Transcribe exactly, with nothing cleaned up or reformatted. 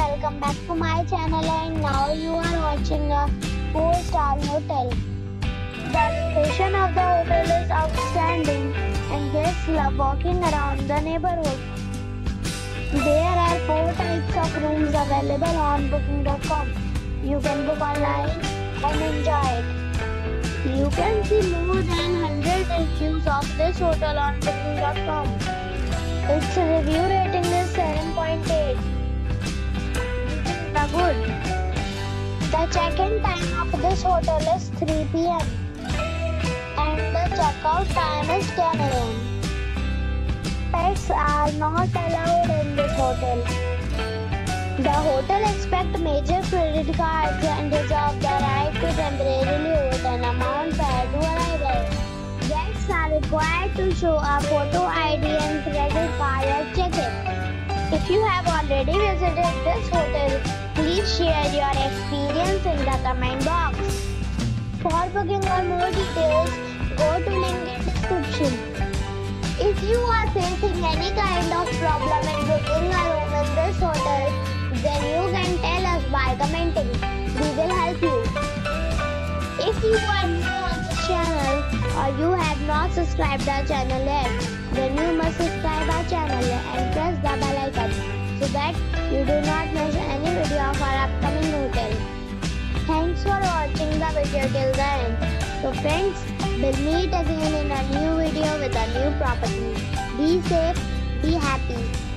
welcome back to my channel, and now you are watching a four star hotel. The location of the hotel is outstanding and guests love walking around the neighborhood. There are four types of rooms available on booking dot com. You can book online and enjoy it. You can see more than one hundred reviews of this hotel on booking dot com. Its review rating is seven point eight. The good. The check-in time of this hotel is three p m and the check-out time is ten a m Pets are not allowed in this hotel. The hotel accepts major credit cards and reserves the right to temporarily hold an amount prior to arrival. Guests are required to show a photo I D and credit card at check-in. If you have already visited this hotel, please share your experience in the comment box. For booking or more details, go to link in description. If you are facing any kind of problem in booking a room in this hotel, then you can tell us by commenting. We will help you. If you are new on this channel or you have not subscribed our channel yet, then you must subscribe our channel and press the bell icon so that you do not miss any video of our upcoming hotel. Thanks for watching the video till the end. So friends, we'll meet again in a new video with a new property. Be safe, be happy.